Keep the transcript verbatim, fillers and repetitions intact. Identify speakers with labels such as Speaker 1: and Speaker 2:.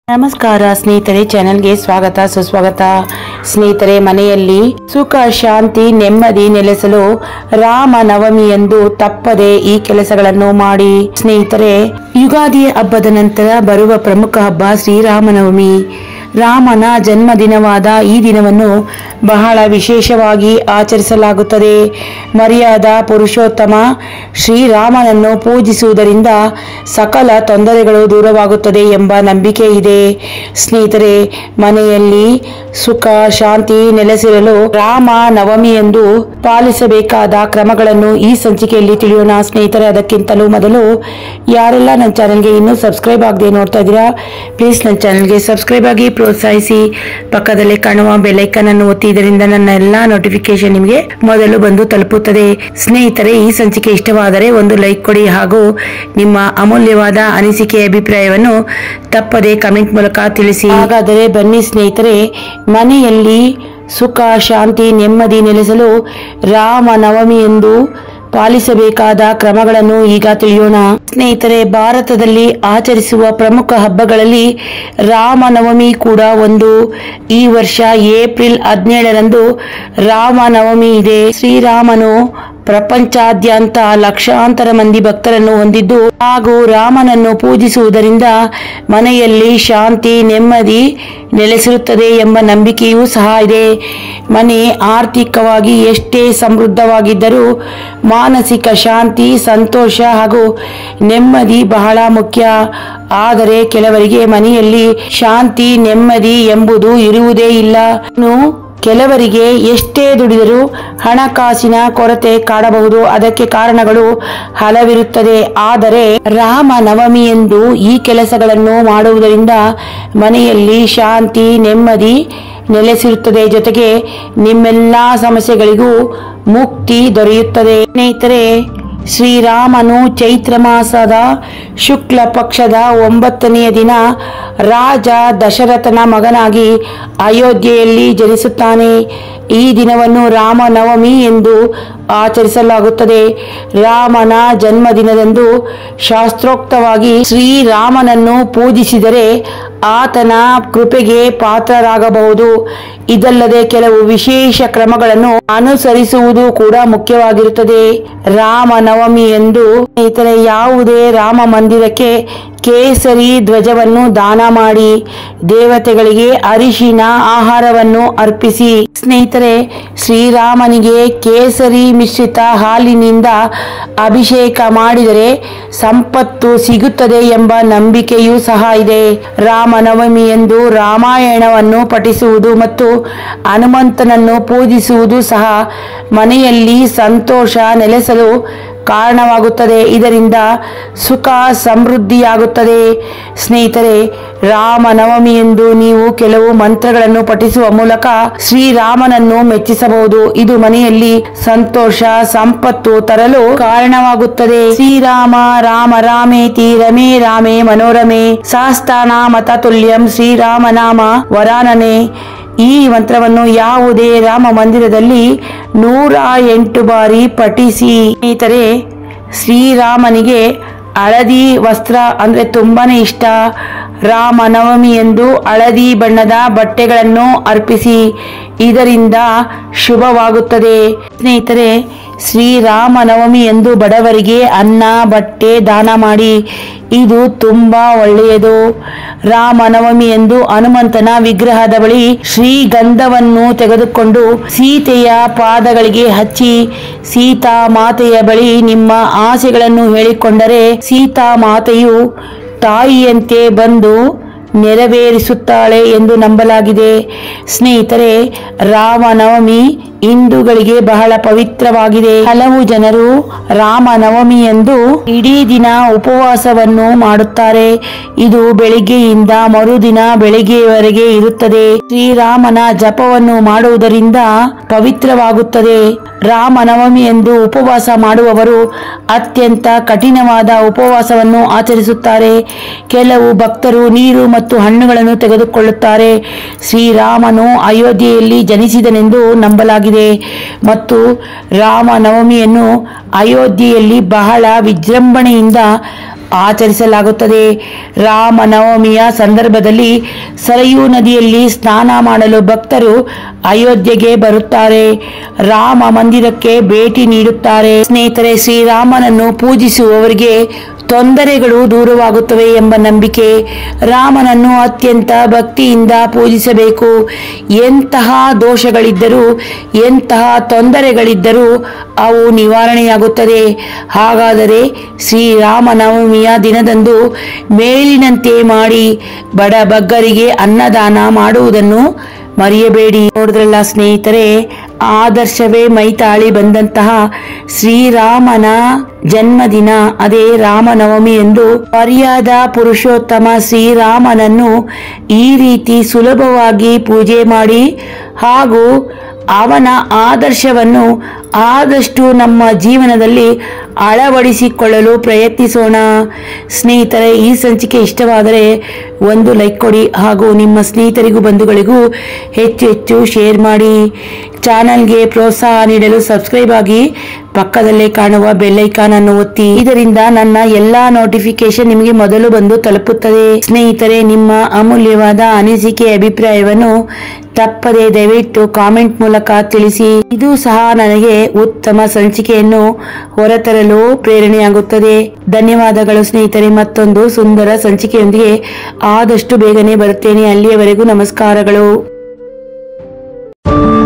Speaker 1: ನಮಸ್ಕಾರ ಸ್ನೇಹಿತರೆ, ಚಾನೆಲ್ಗೆ ಸ್ವಾಗತ ಸುಸ್ವಾಗತ. ಸ್ನೇಹಿತರೆ, ಮನೆಯಲ್ಲಿ ಸುಖ ಶಾಂತಿ ನೆಮ್ಮದಿ ನೆಲೆಸಲು ರಾಮ ನವಮಿಯಂದು ತಪ್ಪದೆ ಈ ಕೆಲಸಗಳನ್ನು ಮಾಡಿ. ಸ್ನೇಹಿತರೆ, ಯುಗಾದಿ ಹಬ್ಬದ ನಂತರ ಬರುವ ಪ್ರಮುಖ ಹಬ್ಬ ಶ್ರೀರಾಮನವಮಿ. ರಾಮನ ಜನ್ಮದಿನವಾದ ಈ ದಿನವನ್ನು ಬಹಳ ವಿಶೇಷವಾಗಿ ಆಚರಿಸಲಾಗುತ್ತದೆ. ಮರ್ಯಾದ ಪುರುಷೋತ್ತಮ ಶ್ರೀರಾಮನನ್ನು ಪೂಜಿಸುವುದರಿಂದ ಸಕಲ ತೊಂದರೆಗಳು ದೂರವಾಗುತ್ತದೆ ಎಂಬ ನಂಬಿಕೆ ಇದೆ. ಸ್ನೇಹಿತರೆ, ಮನೆಯಲ್ಲಿ ಸುಖ ಶಾಂತಿ ನೆಲೆಸಿರಲು ರಾಮ ನವಮಿಯಂದು ಪಾಲಿಸಬೇಕಾದ ಕ್ರಮಗಳನ್ನು ಈ ಸಂಚಿಕೆಯಲ್ಲಿ ತಿಳಿಯೋಣ. ಸ್ನೇಹಿತರೆ, ಅದಕ್ಕಿಂತಲೂ ಮೊದಲು ಯಾರೆಲ್ಲ ನನ್ನ ಚಾನೆಲ್ಗೆ ಇನ್ನೂ ಸಬ್ಸ್ಕ್ರೈಬ್ ಆಗದೆ ನೋಡ್ತಾ ಇದ್ದೀರಾ, ಪ್ಲೀಸ್ ನನ್ನ ಚಾನೆಲ್ಗೆ ಸಬ್ಸ್ಕ್ರೈಬ್ ಆಗಿ ಪ್ರೋತ್ಸಾಹಿಸಿ. ಪಕ್ಕದಲ್ಲಿ ಕಾಣುವ ಬೆಲ್ ಐಕಾನ್ ಅನ್ನು ಒತ್ತಿ, ಇದರಿಂದ ನನ್ನ ಎಲ್ಲಾ ನೋಟಿಫಿಕೇಶನ್ ನಿಮಗೆ ಮೊದಲು ಬಂದು ತಲುಪುತ್ತದೆ. ಸ್ನೇಹಿತರೆ, ಈ ಸಂಚಿಕೆ ಇಷ್ಟವಾದರೆ ಒಂದು ಲೈಕ್ ಕೊಡಿ ಹಾಗೂ ನಿಮ್ಮ ಅಮೂಲ್ಯವಾದ ಅನಿಸಿಕೆ ಅಭಿಪ್ರಾಯವನ್ನು ತಪ್ಪದೆ ಕಮೆಂಟ್ ಮೂಲಕ ತಿಳಿಸಿ. ಹಾಗಾದರೆ ಬನ್ನಿ ಸ್ನೇಹಿತರೆ, ಮನೆಯಲ್ಲಿ ಸುಖ ಶಾಂತಿ ನೆಮ್ಮದಿ ನೆಲೆಸಲು ರಾಮ ನವಮಿ ಎಂದು ಪಾಲಿಸಬೇಕಾದ ಕ್ರಮಗಳನ್ನು ಈಗ ತಿಳಿಯೋಣ. ಸ್ನೇಹಿತರೆ, ಭಾರತದಲ್ಲಿ ಆಚರಿಸುವ ಪ್ರಮುಖ ಹಬ್ಬಗಳಲ್ಲಿ ರಾಮನವಮಿ ಕೂಡ ಒಂದು. ಈ ವರ್ಷ ಏಪ್ರಿಲ್ ಹದಿನೇಳರಂದು ರಾಮನವಮಿ ಇದೆ. ಶ್ರೀರಾಮನು ಪ್ರಪಂಚಾದ್ಯಂತ ಲಕ್ಷಾಂತರ ಮಂದಿ ಭಕ್ತರನ್ನು ಹೊಂದಿದ್ದು ಹಾಗೂ ರಾಮನನ್ನು ಪೂಜಿಸುವುದರಿಂದ ಮನೆಯಲ್ಲಿ ಶಾಂತಿ ನೆಮ್ಮದಿ ನೆಲೆಸಿರುತ್ತದೆ ಎಂಬ ನಂಬಿಕೆಯೂ ಸಹ ಇದೆ. ಮನೆ ಆರ್ಥಿಕವಾಗಿ ಎಷ್ಟೇ ಸಮೃದ್ಧವಾಗಿದ್ದರೂ ಮಾನಸಿಕ ಶಾಂತಿ, ಸಂತೋಷ ಹಾಗೂ ನೆಮ್ಮದಿ ಬಹಳ ಮುಖ್ಯ. ಆದರೆ ಕೆಲವರಿಗೆ ಮನೆಯಲ್ಲಿ ಶಾಂತಿ ನೆಮ್ಮದಿ ಎಂಬುದು ಇರುವುದೇ ಇಲ್ಲ. ಇನ್ನು ಕೆಲವರಿಗೆ ಎಷ್ಟೇ ದುಡಿದರೂ ಹಣಕಾಸಿನ ಕೊರತೆ ಕಾಡಬಹುದು. ಅದಕ್ಕೆ ಕಾರಣಗಳು ಹಲವಿರುತ್ತದೆ. ಆದರೆ ರಾಮ ನವಮಿಯಂದು ಈ ಕೆಲಸಗಳನ್ನು ಮಾಡುವುದರಿಂದ ಮನೆಯಲ್ಲಿ ಶಾಂತಿ ನೆಮ್ಮದಿ ನೆಲೆಸಿರುತ್ತದೆ. ಜೊತೆಗೆ ನಿಮ್ಮೆಲ್ಲಾ ಸಮಸ್ಯೆಗಳಿಗೂ ಮುಕ್ತಿ ದೊರೆಯುತ್ತದೆ. ಸ್ನೇಹಿತರೆ, ಶ್ರೀರಾಮನು ಚೈತ್ರ ಮಾಸದ ಶುಕ್ಲ ಪಕ್ಷದ ಒಂಬತ್ತನೆಯ ದಿನ ರಾಜ ದಶರಥನ ಮಗನಾಗಿ ಅಯೋಧ್ಯೆಯಲ್ಲಿ ಜನಿಸುತ್ತಾನೆ. ಈ ದಿನವನ್ನು ರಾಮನವಮಿ ಎಂದು ಆಚರಿಸಲಾಗುತ್ತದೆ. ರಾಮನ ಜನ್ಮದಿನದಂದು ಶಾಸ್ತ್ರೋಕ್ತವಾಗಿ ಶ್ರೀರಾಮನನ್ನು ಪೂಜಿಸಿದರೆ ಆತನ ಕೃಪೆಗೆ ಪಾತ್ರರಾಗಬಹುದು. ಇದಲ್ಲದೆ ಕೆಲವು ವಿಶೇಷ ಕ್ರಮಗಳನ್ನು ಅನುಸರಿಸುವುದು ಕೂಡ ಮುಖ್ಯವಾಗಿರುತ್ತದೆ. ರಾಮನವಮಿ ಎಂದು ಸ್ನೇಹಿತರೆ, ಯಾವುದೇ ರಾಮ ಮಂದಿರಕ್ಕೆ ಕೇಸರಿ ಧ್ವಜವನ್ನು ದಾನ ಮಾಡಿ ದೇವತೆಗಳಿಗೆ ಅರಿಶಿನ ಆಹಾರವನ್ನು ಅರ್ಪಿಸಿ. ಸ್ನೇಹಿತರೆ, ಶ್ರೀರಾಮನಿಗೆ ಕೇಸರಿ ಮಿಶ್ರಿತ ಹಾಲಿನಿಂದ ಅಭಿಷೇಕ ಮಾಡಿದರೆ ಸಂಪತ್ತು ಸಿಗುತ್ತದೆ ಎಂಬ ನಂಬಿಕೆಯೂ ಸಹ ಇದೆ. ರಾಮನವಮಿಯಂದು ರಾಮಾಯಣವನ್ನು ಪಠಿಸುವುದು ಮತ್ತು ಹನುಮಂತನನ್ನು ಪೂಜಿಸುವುದು ಸಹ ಮನೆಯಲ್ಲಿ ಸಂತೋಷ ನೆಲೆಸಲು ಕಾರಣವಾಗುತ್ತದೆ. ಇದರಿಂದ ಸುಖ ಸಮೃದ್ಧಿಯಾಗುತ್ತದೆ. ಸ್ನೇಹಿತರೆ, ರಾಮನವಮಿಯಂದು ನೀವು ಕೆಲವು ಮಂತ್ರಗಳನ್ನು ಪಠಿಸುವ ಮೂಲಕ ಶ್ರೀರಾಮನನ್ನು ಮೆಚ್ಚಿಸಬಹುದು. ಇದು ಮನೆಯಲ್ಲಿ ಸಂತೋಷ ಸಂಪತ್ತು ತರಲು ಕಾರಣವಾಗುತ್ತದೆ. ಶ್ರೀರಾಮ ರಾಮ ರಾಮೇತಿ ರಮೇ ರಾಮೇ ಮನೋರಮೆ ಸಹಸ್ರನಾಮ ತತುಲ್ಯಂ ಶ್ರೀರಾಮನಾಮ ವರಾನನೆ. ಈ ಮಂತ್ರವನ್ನು ಯಾವುದೇ ರಾಮ ಮಂದಿರದಲ್ಲಿ ನೂರ ಎಂಟು ಬಾರಿ ಪಠಿಸಿ. ಸ್ನೇಹಿತರೆ, ಶ್ರೀರಾಮನಿಗೆ ಹಳದಿ ವಸ್ತ್ರ ಅಂದ್ರೆ ತುಂಬಾನೇ ಇಷ್ಟ. ರಾಮನವಮಿ ಎಂದು ಹಳದಿ ಬಣ್ಣದ ಬಟ್ಟೆಗಳನ್ನು ಅರ್ಪಿಸಿ, ಇದರಿಂದ ಶುಭವಾಗುತ್ತದೆ. ಸ್ನೇಹಿತರೆ, ಶ್ರೀರಾಮನವಮಿ ಎಂದು ಬಡವರಿಗೆ ಅನ್ನ ಬಟ್ಟೆ ದಾನ ಮಾಡಿ, ಇದು ತುಂಬಾ ಒಳ್ಳೆಯದು. ರಾಮನವಮಿ ಎಂದು ಹನುಮಂತನ ವಿಗ್ರಹದ ಬಳಿ ಶ್ರೀಗಂಧವನ್ನು ತೆಗೆದುಕೊಂಡು ಸೀತೆಯ ಪಾದಗಳಿಗೆ ಹಚ್ಚಿ ಸೀತಾ ಮಾತೆಯ ಬಳಿ ನಿಮ್ಮ ಆಸೆಗಳನ್ನು ಹೇಳಿಕೊಂಡರೆ ಸೀತಾ ಮಾತೆಯು ತಾಯಿಯಂತೆ ಬಂದು ನೆರವೇರಿಸುತ್ತಾಳೆ ಎಂದು ನಂಬಲಾಗಿದೆ. ಸ್ನೇಹಿತರೆ, ರಾಮನವಮಿ ಹಿಂದೂಗಳಿಗೆ ಬಹಳ ಪವಿತ್ರವಾಗಿದೆ. ಹಲವು ಜನರು ರಾಮನವಮಿಯಂದು ಇಡೀ ದಿನ ಉಪವಾಸವನ್ನು ಮಾಡುತ್ತಾರೆ. ಇದು ಬೆಳಿಗ್ಗೆಯಿಂದ ಮರುದಿನ ಬೆಳಿಗ್ಗೆಯವರೆಗೆ ಇರುತ್ತದೆ. ಶ್ರೀರಾಮನ ಜಪವನ್ನು ಮಾಡುವುದರಿಂದ ಪವಿತ್ರವಾಗುತ್ತದೆ. ರಾಮನವಮಿಯಂದು ಉಪವಾಸ ಮಾಡುವವರು ಅತ್ಯಂತ ಕಠಿಣವಾದ ಉಪವಾಸವನ್ನು ಆಚರಿಸುತ್ತಾರೆ. ಕೆಲವು ಭಕ್ತರು ನೀರು ಮತ್ತು ಹಣ್ಣುಗಳನ್ನು ತೆಗೆದುಕೊಳ್ಳುತ್ತಾರೆ. ಶ್ರೀರಾಮನು ಅಯೋಧ್ಯೆಯಲ್ಲಿ ಜನಿಸಿದನೆಂದು ನಂಬಲಾಗಿದೆ ಮತ್ತು ರಾಮನವಮಿಯನ್ನು ಅಯೋಧ್ಯೆಯಲ್ಲಿ ಬಹಳ ವಿಜೃಂಭಣೆಯಿಂದ ಆಚರಿಸಲಾಗುತ್ತದೆ. ರಾಮನವಮಿಯ ಸಂದರ್ಭದಲ್ಲಿ ಸರಯೂ ನದಿಯಲ್ಲಿ ಸ್ನಾನ ಮಾಡಲು ಭಕ್ತರು ಅಯೋಧ್ಯೆಗೆ ಬರುತ್ತಾರೆ. ರಾಮ ಮಂದಿರಕ್ಕೆ ಭೇಟಿ ನೀಡುತ್ತಾರೆ. ಸ್ನೇಹಿತರೆ, ಶ್ರೀರಾಮನನ್ನು ಪೂಜಿಸುವವರಿಗೆ ತೊಂದರೆಗಳು ದೂರವಾಗುತ್ತವೆ ಎಂಬ ನಂಬಿಕೆ. ರಾಮನನ್ನು ಅತ್ಯಂತ ಭಕ್ತಿಯಿಂದ ಪೂಜಿಸಬೇಕು. ಎಂತಹ ದೋಷಗಳಿದ್ದರೂ, ಎಂತಹ ತೊಂದರೆಗಳಿದ್ದರೂ ಅವು ನಿವಾರಣೆಯಾಗುತ್ತದೆ. ಹಾಗಾದರೆ ಶ್ರೀರಾಮನವಮಿಯ ದಿನದಂದು ಮೇಲಿನಂತೆ ಮಾಡಿ ಬಡ ಬಗ್ಗರಿಗೆ ಅನ್ನದಾನ ಮಾಡುವುದನ್ನು ಮರೆಯಬೇಡಿ. ನೋಡಿದ್ರಲ್ಲ ಸ್ನೇಹಿತರೆ, ಆದರ್ಶವೇ ಮೈತಾಳಿ ಬಂದಂತಹ ಶ್ರೀರಾಮನ ಜನ್ಮದಿನ, ಅದೇ ರಾಮನವಮಿ ಎಂದು ಮರ್ಯಾದ ಪುರುಷೋತ್ತಮ ಶ್ರೀರಾಮನನ್ನು ಈ ರೀತಿ ಸುಲಭವಾಗಿ ಪೂಜೆ ಮಾಡಿ ಹಾಗೂ ಅವನ ಆದರ್ಶವನ್ನು ಆದಷ್ಟು ನಮ್ಮ ಜೀವನದಲ್ಲಿ ಅಳವಡಿಸಿಕೊಳ್ಳಲು ಪ್ರಯತ್ನಿಸೋಣ. ಸ್ನೇಹಿತರೆ, ಈ ಸಂಚಿಕೆ ಇಷ್ಟವಾದರೆ ಒಂದು ಲೈಕ್ ಕೊಡಿ ಹಾಗೂ ನಿಮ್ಮ ಸ್ನೇಹಿತರಿಗೂ ಬಂಧುಗಳಿಗೂ ಹೆಚ್ಚು ಹೆಚ್ಚು ಶೇರ್ ಮಾಡಿ. ಚಾನಲ್ಗೆ ಪ್ರೋತ್ಸಾಹ ನೀಡಲು ಸಬ್ಸ್ಕ್ರೈಬ್ ಆಗಿ ಪಕ್ಕದಲ್ಲೇ ಕಾಣುವ ಬೆಲ್ ಐಕಾನ್ ಅನ್ನು ಒತ್ತಿ. ಇದರಿಂದ ನನ್ನ ಎಲ್ಲಾ ನೋಟಿಫಿಕೇಶನ್ ನಿಮಗೆ ಮೊದಲು ಬಂದು ತಲುಪುತ್ತದೆ. ಸ್ನೇಹಿತರೆ, ನಿಮ್ಮ ಅಮೂಲ್ಯವಾದ ಅನಿಸಿಕೆ ಅಭಿಪ್ರಾಯವನ್ನು ತಪ್ಪದೆ ದಯವಿಟ್ಟು ಕಾಮೆಂಟ್ ಮೂಲಕ ತಿಳಿಸಿ. ಇದು ಸಹ ನನಗೆ ಉತ್ತಮ ಸಂಚಿಕೆಯನ್ನು ಹೊರತರಲು ಪ್ರೇರಣೆಯಾಗುತ್ತದೆ. ಧನ್ಯವಾದಗಳು ಸ್ನೇಹಿತರೆ. ಮತ್ತೊಂದು ಸುಂದರ ಸಂಚಿಕೆಯೊಂದಿಗೆ ಆದಷ್ಟು ಬೇಗನೆ ಬರುತ್ತೇನೆ. ಅಲ್ಲಿಯವರೆಗೂ ನಮಸ್ಕಾರಗಳು.